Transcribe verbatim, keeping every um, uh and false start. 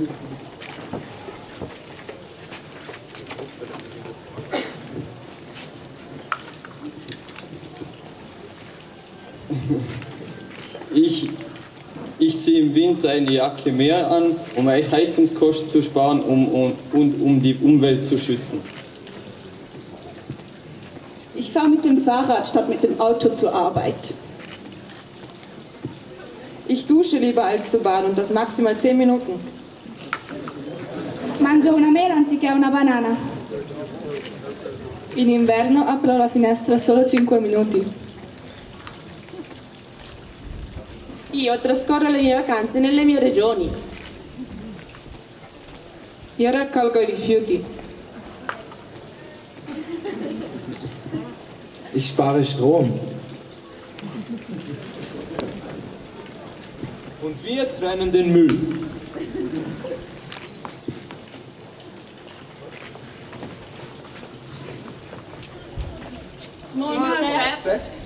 Ich, ich ziehe im Winter eine Jacke mehr an, um Heizungskosten zu sparen um, um, und um die Umwelt zu schützen. Ich fahre mit dem Fahrrad statt mit dem Auto zur Arbeit. Ich dusche lieber als zu baden und das maximal zehn Minuten. Mangio una mela anziché una banana. In inverno apro la finestra solo cinque minuti. Io trascorro le mie vacanze nelle mie regioni. Io raccolgo i rifiuti. Ich spare Strom. Und wir trennen den Müll. Small steps.